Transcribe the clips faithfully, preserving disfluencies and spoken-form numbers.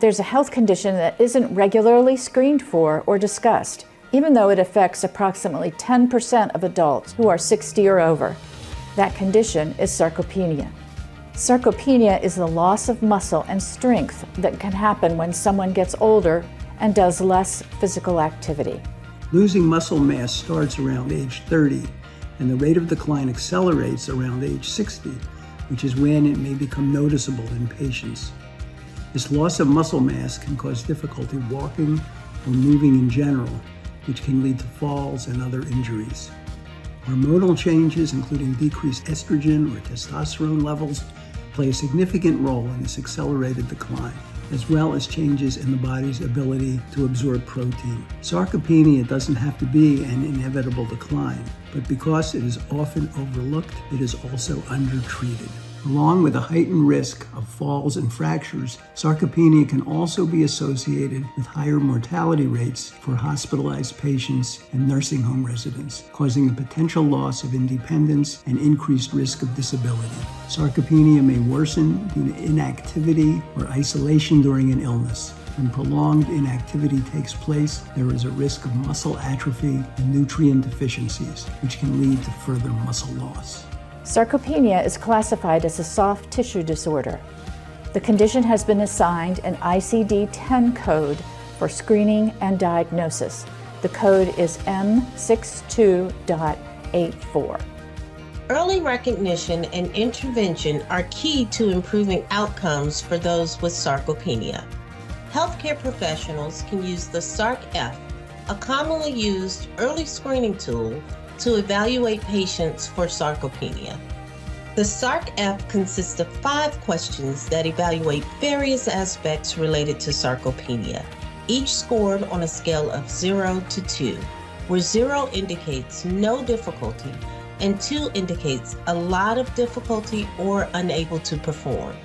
There's a health condition that isn't regularly screened for or discussed, even though it affects approximately ten percent of adults who are sixty or over. That condition is sarcopenia. Sarcopenia is the loss of muscle and strength that can happen when someone gets older and does less physical activity. Losing muscle mass starts around age thirty, and the rate of decline accelerates around age sixty, which is when it may become noticeable in patients. This loss of muscle mass can cause difficulty walking or moving in general, which can lead to falls and other injuries. Hormonal changes, including decreased estrogen or testosterone levels, play a significant role in this accelerated decline, as well as changes in the body's ability to absorb protein. Sarcopenia doesn't have to be an inevitable decline, but because it is often overlooked, it is also undertreated. Along with a heightened risk of falls and fractures, sarcopenia can also be associated with higher mortality rates for hospitalized patients and nursing home residents, causing a potential loss of independence and increased risk of disability. Sarcopenia may worsen due to inactivity or isolation during an illness. When prolonged inactivity takes place, there is a risk of muscle atrophy and nutrient deficiencies, which can lead to further muscle loss. Sarcopenia is classified as a soft tissue disorder. The condition has been assigned an I C D ten code for screening and diagnosis. The code is M sixty-two point eight four. Early recognition and intervention are key to improving outcomes for those with sarcopenia. Healthcare professionals can use the SARC-F, a commonly used early screening tool, to evaluate patients for sarcopenia. The SARC-F consists of five questions that evaluate various aspects related to sarcopenia, each scored on a scale of zero to two, where zero indicates no difficulty and two indicates a lot of difficulty or unable to perform.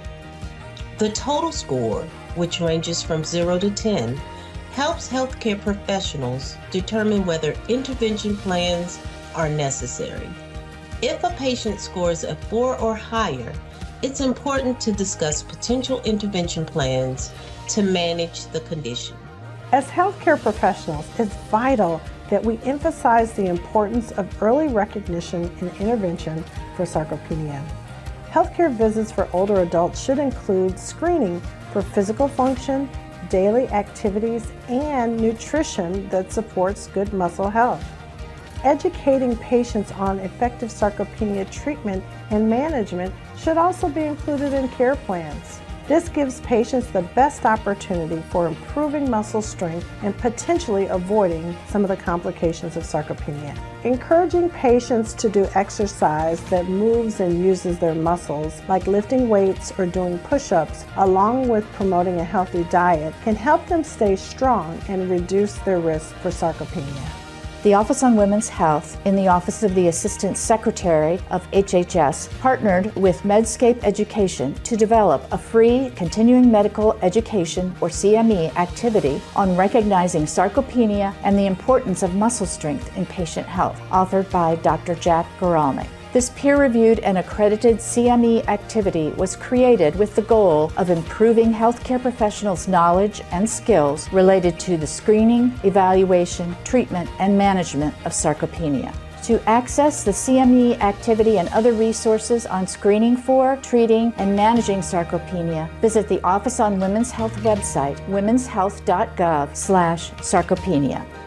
The total score, which ranges from zero to ten, helps healthcare professionals determine whether intervention plans are necessary. If a patient scores a four or higher, it's important to discuss potential intervention plans to manage the condition. As healthcare professionals, it's vital that we emphasize the importance of early recognition and intervention for sarcopenia. Healthcare visits for older adults should include screening for physical function, daily activities, and nutrition that supports good muscle health. Educating patients on effective sarcopenia treatment and management should also be included in care plans. This gives patients the best opportunity for improving muscle strength and potentially avoiding some of the complications of sarcopenia. Encouraging patients to do exercise that moves and uses their muscles, like lifting weights or doing push-ups, along with promoting a healthy diet, can help them stay strong and reduce their risk for sarcopenia. The Office on Women's Health, in the Office of the Assistant Secretary of H H S, partnered with Medscape Education to develop a free continuing medical education, or C M E, activity on recognizing sarcopenia and the importance of muscle strength in patient health, authored by Doctor Jack Goralnik. This peer-reviewed and accredited C M E activity was created with the goal of improving healthcare professionals' knowledge and skills related to the screening, evaluation, treatment, and management of sarcopenia. To access the C M E activity and other resources on screening for, treating, and managing sarcopenia, visit the Office on Women's Health website, womens health dot gov slash sarcopenia.